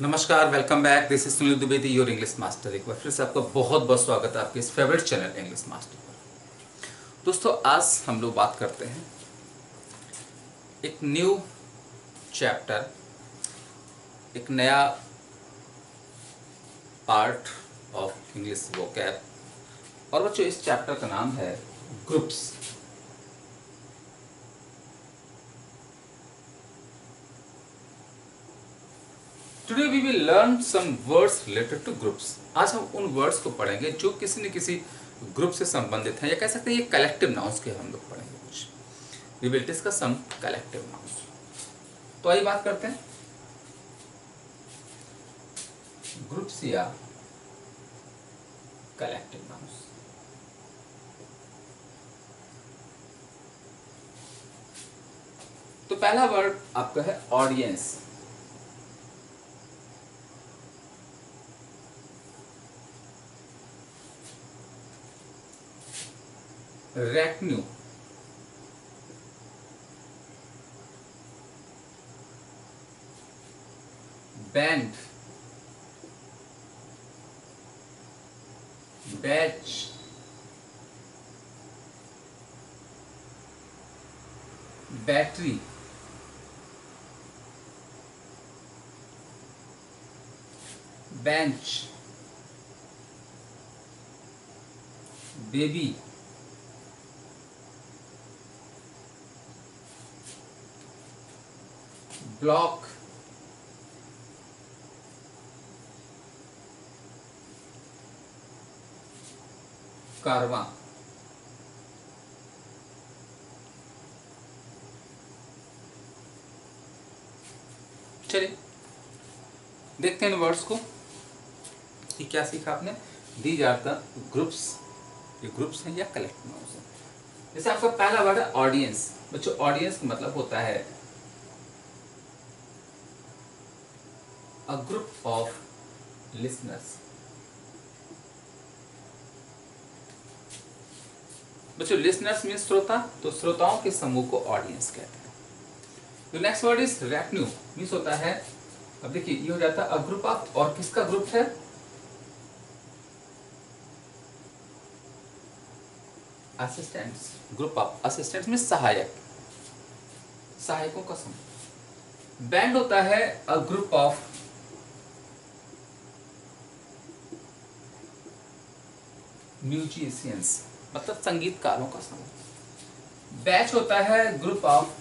नमस्कार, welcome back. This is Sunil Dwivedi, your English master. एक बार फिर से आपका बहुत बहुत स्वागत है आपके इस फेवरेट चैनल इंग्लिश मास्टर पर। दोस्तों, आज हम लोग बात करते हैं एक न्यू चैप्टर, एक नया पार्ट ऑफ इंग्लिश वोकैब। और बच्चों, इस चैप्टर का नाम है groups. Today we will learn some words related to groups. आज हम उन वर्ड्स को पढ़ेंगे जो किसी न किसी ग्रुप से संबंधित हैं, या कह सकते हैं ये कलेक्टिव नाउन्स के हम लोग पढ़ेंगे कुछ। We will discuss some collective nouns. तो आइए बात करते हैं ग्रुप्स या कलेक्टिव नाउन्स। तो पहला वर्ड आपका है audience. Retinue, band, batch, battery, bench, bevy, block, caravan. चलिए देखते हैं इन वर्ड्स को कि क्या सीखा आपने। These are the groups. ये ग्रुप्स हैं या कलेक्टिव नाउन्स हैं। जैसे आपका पहला वर्ड है ऑडियंस। बच्चों, ऑडियंस का मतलब होता है अ ग्रुप ऑफ लिसनर्स। बच्चों, लिसनर्स मीन्स श्रोता, तो श्रोताओं के समूह को ऑडियंस कहते हैं। तो next word is retinue. Means होता है, अब देखिए ये हो जाता है अ ग्रुप ऑफ, और किसका ग्रुप है? Assistants. Group of assistants means सहायक, सहायकों का समूह। बैंड होता है अ ग्रुप ऑफ म्यूजिशियंस, मतलब संगीतकारों का समूह। बैच होता है ग्रुप ऑफ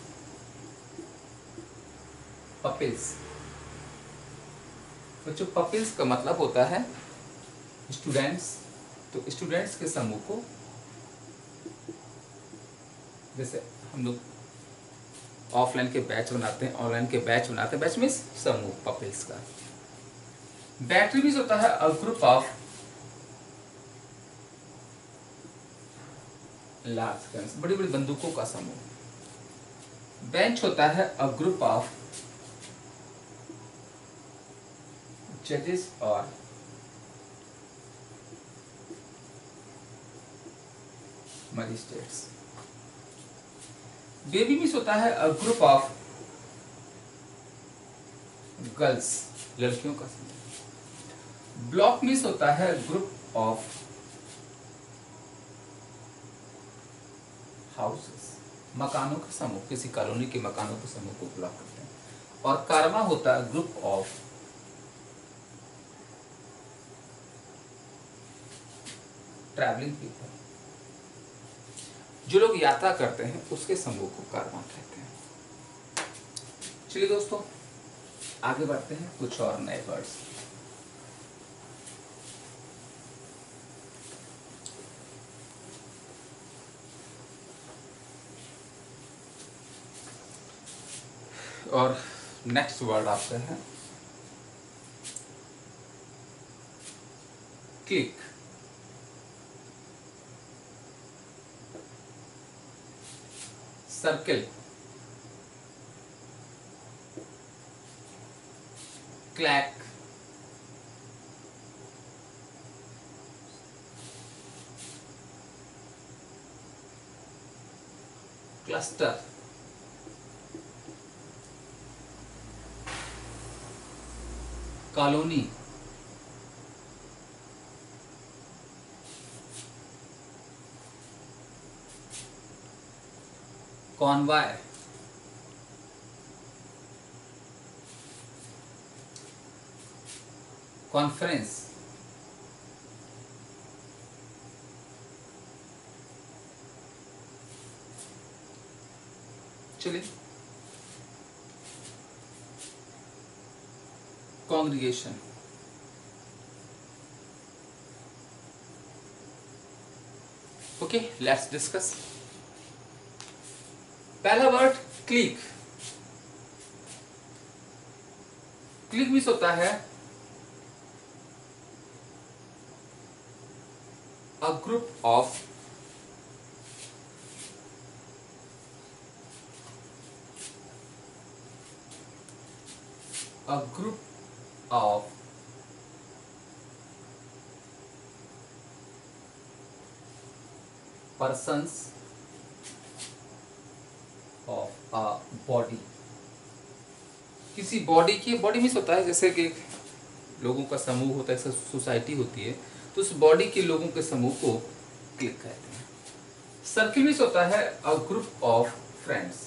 पपिल्स। बच्चों, पपिल्स का मतलब होता है स्टूडेंट्स, तो स्टूडेंट्स के समूह को, जैसे हम लोग ऑफलाइन के बैच बनाते हैं, ऑनलाइन के बैच बनाते हैं। बैच मीन्स समूह, पपिल्स का। बैटरी मीन्स होता है a group of large guns, बड़ी बड़ी बंदूकों का समूह। बेंच होता है अ ग्रुप ऑफ जजेस और मजिस्ट्रेट्स। बेबी मीन्स होता है अ ग्रुप ऑफ गर्ल्स, लड़कियों का समूह। ब्लॉक मीन्स होता है ग्रुप ऑफ हाउसेस, मकानों का समूह, किसी कॉलोनी के मकानों के समूह को ब्लॉक करते हैं। और कारवा होता है ग्रुप ऑफ ट्रैवलिंग पीपल, जो लोग यात्रा करते हैं उसके समूह को कारवां कहते हैं। चलिए दोस्तों, आगे बढ़ते हैं कुछ और नए वर्ड्स। और नेक्स्ट वर्ड आपका है clique. Circle, claque, cluster, colony, convoy, conference, चलिए कॉन्ग्रीगेशन, ओके लेट्स डिस्कस। पहला वर्ड क्लिक। क्लिक मीन्स होता है a group of persons of a body। किसी बॉडी की, बॉडी मीन्स होता है जैसे कि लोगों का समूह होता है, जैसे सोसाइटी होती है, तो उस बॉडी के लोगों के समूह को क्लिक कहते हैं। सर्किल मीन्स होता है अ ग्रुप ऑफ फ्रेंड्स।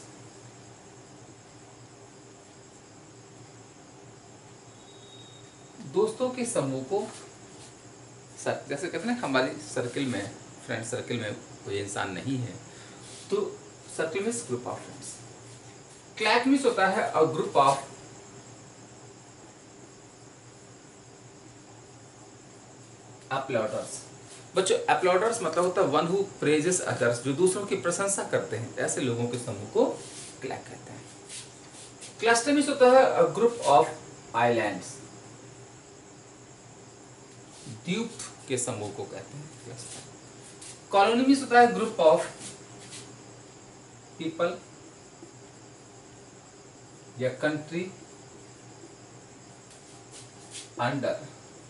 दोस्तों के समूह को, जैसे कहते हैं ना हमारी सर्किल में, फ्रेंड सर्किल में कोई इंसान नहीं है, तो circle means group of friends. Claque means होता है अ ग्रुप ऑफ अपलॉडर्स। बच्चों अपलॉडर्स मतलब होता है वन हु प्रेजेस अदर्स, जो दूसरों की प्रशंसा करते हैं, ऐसे लोगों के समूह को क्लैक कहते हैं। क्लस्टर मीन्स होता है अ ग्रुप ऑफ आइलैंड्स, द्वीप के समूह को कहते हैं क्लस्टर। कॉलोनी मीन्स होता है ग्रुप ऑफ पीपल या कंट्री अंडर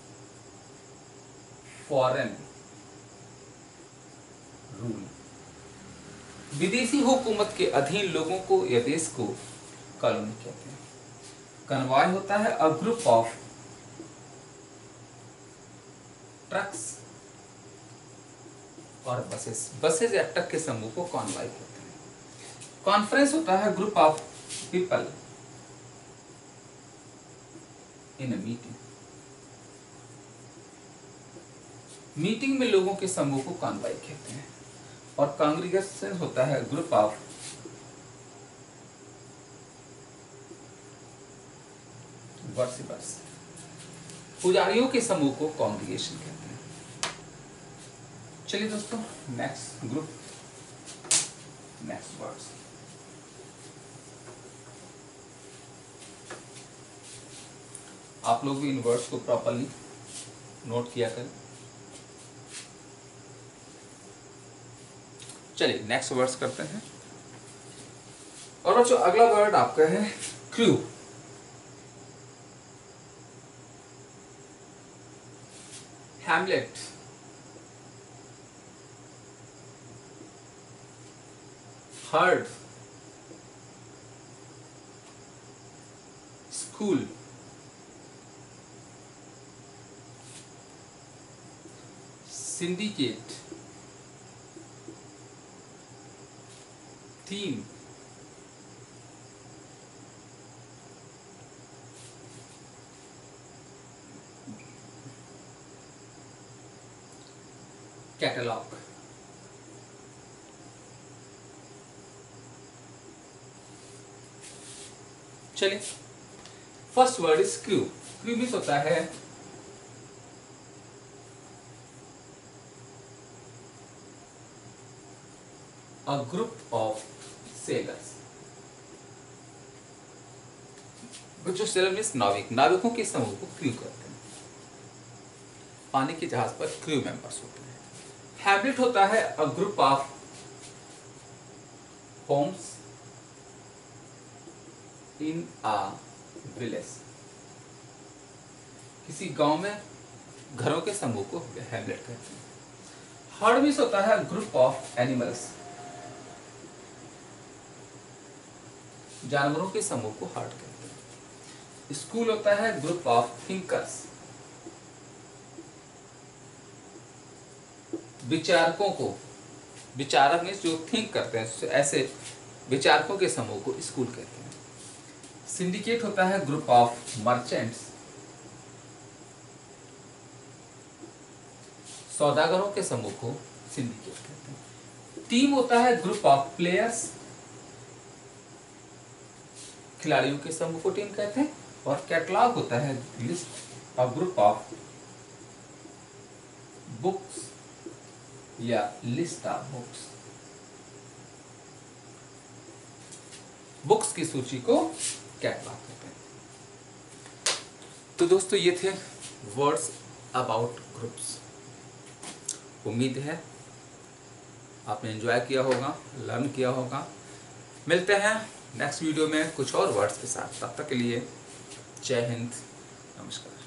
फॉरेन रूल। विदेशी हुकूमत के अधीन लोगों को या देश को कॉलोनी कहते हैं। कन्वॉय होता है अ ग्रुप ऑफ ट्रक्स और बसेस, बसेस या ट्रक के समूह को कॉन्वॉय कहते हैं। कॉन्फ्रेंस होता है group of people in a meeting. Meeting में लोगों के समूह को कॉन्वॉय कहते हैं। और कांग्रीगेशन होता है ग्रुप ऑफ वर्शिपर्स, पुजारियों के समूह को कांग्रीगेशन कहते हैं। चलिए दोस्तों नेक्स्ट ग्रुप, नेक्स्ट वर्ड्स। आप लोग भी इन वर्ड्स को प्रॉपर्ली नोट किया करें। चलिए नेक्स्ट वर्ड्स करते हैं। और बच्चों अगला वर्ड आपका है crew. Hamlet, herd, school, syndicate, team, catalog। चलिए first word is crew. Crew means होता है a group of sailors। जो सेलर मीन्स नाविक, नाविकों के समूह को क्रू कहते हैं। पानी के जहाज पर क्रू मेंबर्स होते हैं। हैबिट होता है a group of homes in a village. किसी गांव में घरों के समूह को हैमलेट कहते हैं। हर्ड मीन्स होता है ग्रुप ऑफ एनिमल्स, जानवरों के समूह को हर्ड कहते हैं। स्कूल होता है ग्रुप ऑफ थिंकर्स, विचारकों को, विचारक मीन्स जो थिंक करते हैं, ऐसे विचारकों के समूह को स्कूल कहते हैं। सिंडिकेट होता है ग्रुप ऑफ मर्चेंट्स, सौदागरों के समूह को सिंडिकेट कहते हैं। टीम होता है ग्रुप ऑफ प्लेयर्स, खिलाड़ियों के समूह को टीम कहते हैं। और कैटलॉग होता है list of group of books या लिस्ट ऑफ बुक्स, बुक्स की सूची को कैटलॉग कहते हैं। तो दोस्तों ये थे वर्ड्स अबाउट ग्रुप्स। उम्मीद है आपने एंजॉय किया होगा, लर्न किया होगा। मिलते हैं नेक्स्ट वीडियो में कुछ और वर्ड्स के साथ। तब तक के लिए जय हिंद, नमस्कार।